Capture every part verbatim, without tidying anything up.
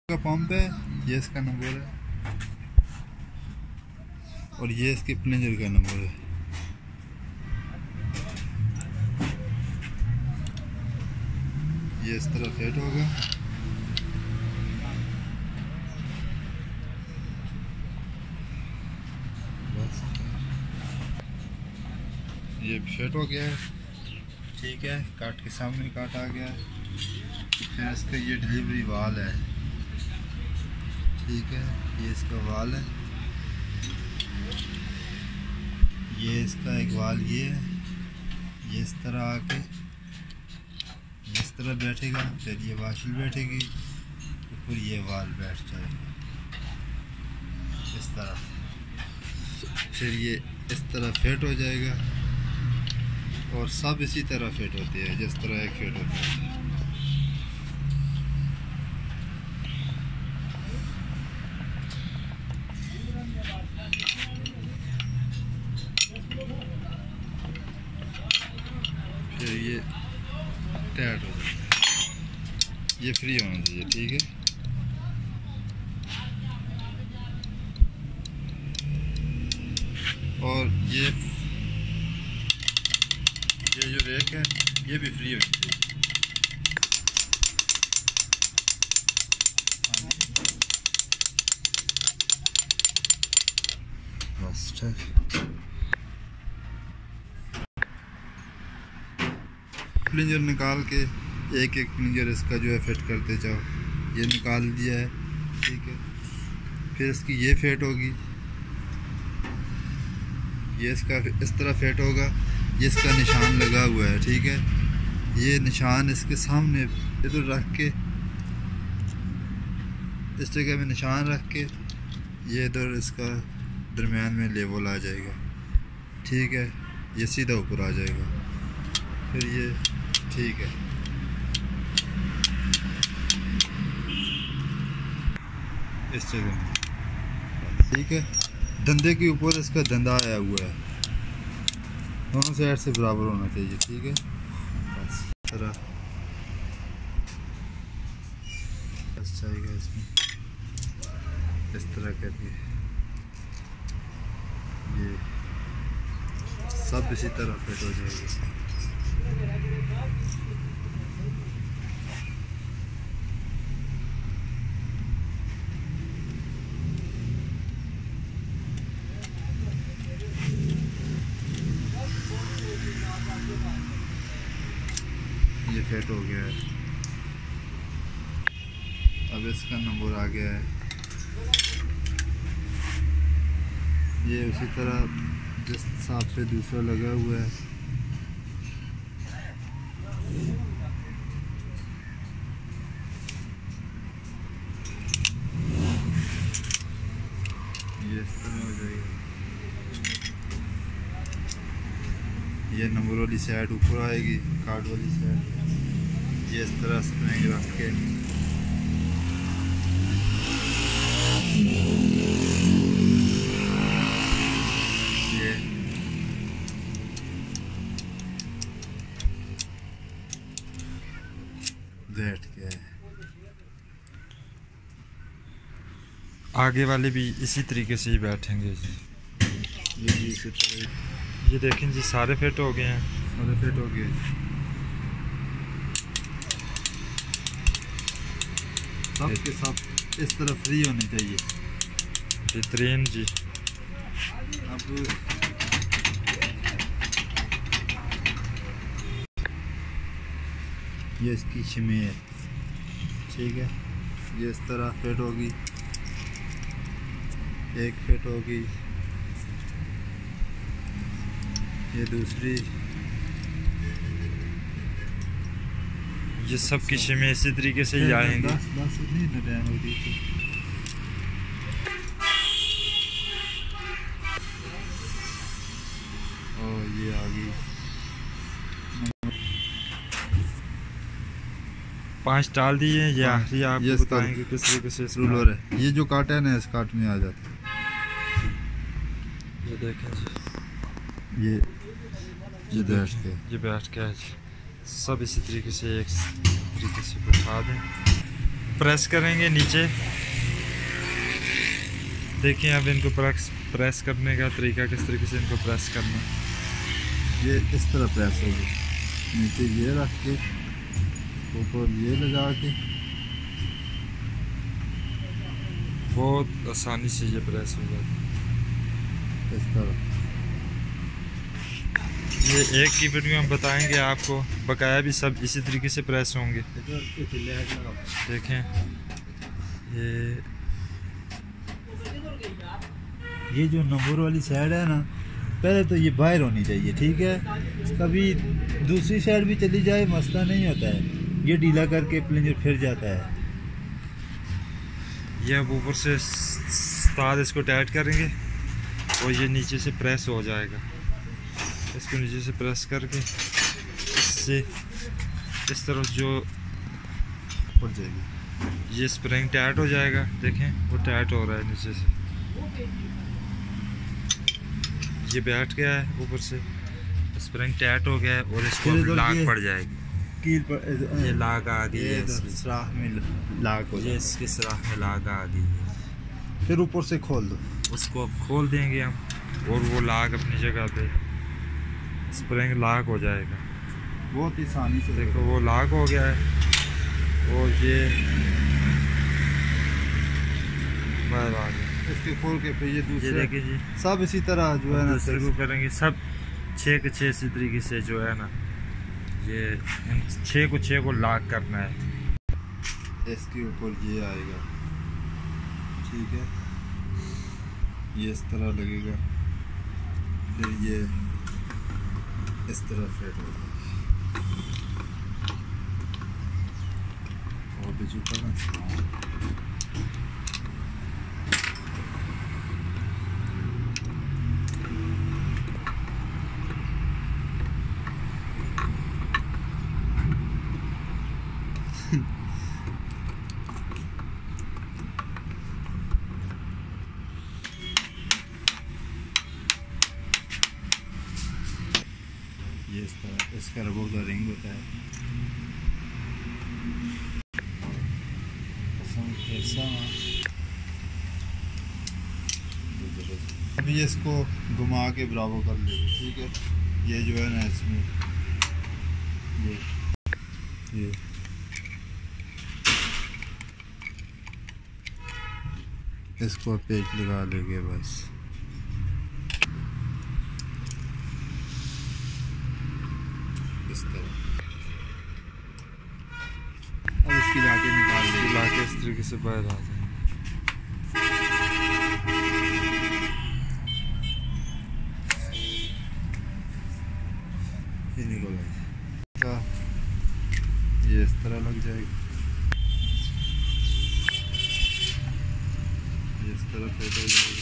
का पंप है, ये इसका नंबर है और ये इसके प्लेंजर का नंबर है। ये इस तरह फिट होगा। बस ये फिट हो गया है, ठीक है। काट के सामने काट आ गया है। फिर इसका ये डिलीवरी वाल है, ठीक है। ये इसका वाल है, ये इसका एक वाल ये है। ये इस तरह आके इस तरह बैठेगा, फिर ये वाशल बैठेगी, तो फिर ये वाल बैठ जाएगा इस तरह। फिर ये इस तरह फिट हो जाएगा और सब इसी तरह फिट होते हैं जिस तरह एक फिट होता है। फिर ये टाइट हो जाता है, ये फ्री होना चाहिए, ठीक है। और ये ये जो रेक है ये भी फ्री होनी चाहिए। बस ठीक। प्लिंजर निकाल के एक एक प्लिंजर इसका जो है फिट करते जाओ। ये निकाल दिया है, ठीक है। फिर इसकी ये फिट होगी, ये इसका इस तरह फिट होगा। ये इसका निशान लगा हुआ है, ठीक है। ये निशान इसके सामने इधर रख के, इस जगह में निशान रख के ये इधर इसका दरमियान में लेवल आ जाएगा, ठीक है। ये सीधा ऊपर आ जाएगा, फिर ये ठीक है। इस जगह में ठीक है। धंधे के ऊपर इसका धंधा आया हुआ है, दोनों साइड से बराबर होना चाहिए, ठीक है। बस इस तरह बस जाएगा इसमें, इस तरह करके ये सब इसी तरह फिट हो जाएगा। ये फिट हो गया है। अब इसका नंबर आ गया है। ये उसी तरह जिस हिसाब से दूसरा लगा हुआ है, ये इस तरह हो जाएगा। ये नंबर वाली साइड ऊपर आएगी, कार्ड वाली साइड ये इस तरह स्प्रिंग रख के ये बैठ गया है। आगे वाले भी इसी तरीके से ही बैठेंगे जी। ये भी इसी तरह। ये देखें जी, सारे फिट हो गए हैं, सारे फिट हो गए। सब के सब इस तरह फ्री होने चाहिए, बेहतरीन जी। अब ये इसकी शिमे है, ठीक है। ये इस तरह फिट होगी, एक फिट होगी, ये दूसरी, ये सब की शिमे इसी तरीके से ही आएंगे। दस दस नहीं टाइम होती थी। और ये आ गई पांच डाल दिए। ये आखिरी आप ये बताएंगे किस तरीके से रूलर है। ये जो काट है ना, इस काट में आ जाता है। ये देखें जी, ये ये बैठ के ये बैठ के सब इसी तरीके से एक तरीके से बैठा दें। प्रेस करेंगे नीचे। देखिए अब इनको प्रेस प्रेस करने का तरीका, किस तरीके से इनको प्रेस करना। ये इस तरह प्रेस होगी, नीचे ये रख के ऊपर ये लगा के बहुत आसानी से ये प्रेस हो जाता है इस तरह। ये एक की वीडियो हम बताएंगे आपको, बकाया भी सब इसी तरीके से प्रेस होंगे। देखें ये ये जो नंबर वाली साइड है ना, पहले तो ये बाहर होनी चाहिए, ठीक है। कभी दूसरी साइड भी चली जाए मसला नहीं होता है, ये ढीला करके प्लेंजर फिर जाता है। ये अब ऊपर से तार इसको टाइट करेंगे और ये नीचे से प्रेस हो जाएगा। इसको नीचे से प्रेस करके इससे इस तरफ जो पड़ जाएगी, ये स्प्रिंग टाइट हो जाएगा। देखें वो टाइट हो रहा है नीचे से, ये बैठ गया है, ऊपर से स्प्रिंग टाइट हो गया है और इसको लाग पड़ जाएगी। कील पर ये लाग आ गई है, सुराख में लाग हो ये इसके सुराख में लाग आ गई है। फिर ऊपर से खोल दो, उसको अब खोल देंगे हम और वो लाग अपनी जगह पे स्प्रिंग लाग हो जाएगा बहुत ही आसानी से। देखो वो लाग हो गया है और ये बाहर आ गया। इसके खोल के फिर ये दूसरे, ये देखिए जी सब इसी तरह जो है ना दूसरे को करेंगे, सब छः के छः इसी तरीके से जो है ना, ये इन छः को छः को लॉक करना है। इसके ऊपर ये आएगा, ठीक है, ये इस तरह लगेगा, फिर ये इस तरह फिट होगा और बिजू का ये इस तरह इसका रबर का रिंग होता है। अभी इसको घुमा के बराबर कर लेंगे, ठीक है। ये जो है ना इसमें ये ये इसको पेच लगा लेंगे बस। इस तरह अब इसकी लाके निकाल लेंगे, लाके इस तरीके से बाहर आ जाए। ये निकल आएगा, ये इस तरह लग जाएगी, ये इस तरह फिट हो जाएगी।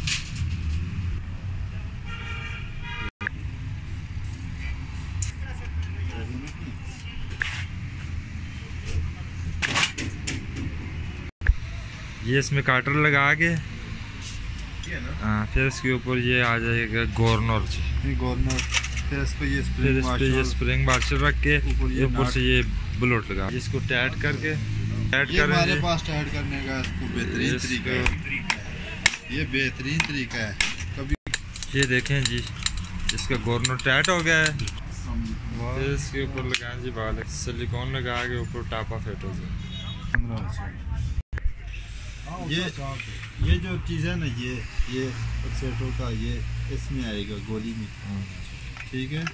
ये इसमें काटर लगा के हाँ, फिर इसके ऊपर ये आ जाएगा गवर्नर जी, गवर्नर, फिर इसको ये फिर इस पे ये स्प्रिंग मार्शल रख के ऊपर से ये बुलेट लगा, इसको टाइट करके टाइट ये हमारे पास टाइट करने का बेहतरीन तरीका है, ये बेहतरीन तरीका है। कभी ये देखें जी इसका गवर्नर टाइट हो गया है, फिर इसके ऊपर लगाएं जी बाल सिलिकॉन लगा के ऊपर टापा फिट हो जाए। ये ये जो चीज़ है ना, ये ये एक्सेटो का ये इसमें आएगा गोली में, ठीक है।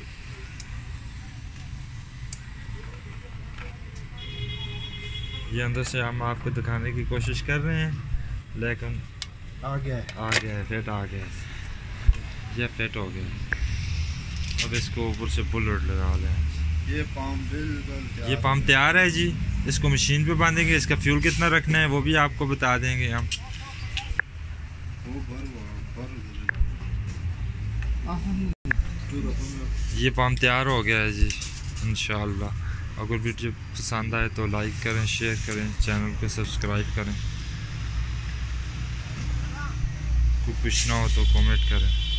ये अंदर से हम आपको दिखाने की कोशिश कर रहे हैं, लेकिन आ गया है, आ गया है, फिट आ गया है, ये फिट हो गया। अब इसको ऊपर से बुलेट लगा लें। ये पाम बिल्कुल ये पाम तैयार है जी, इसको मशीन पे बांधेंगे। इसका फ्यूल कितना रखना है वो भी आपको बता देंगे हम। ये पाम तैयार हो गया है जी इंशाल्लाह। अगर वीडियो पसंद आए तो लाइक करें, शेयर करें, चैनल को सब्सक्राइब करें। कोई कुछ ना हो तो कमेंट करें।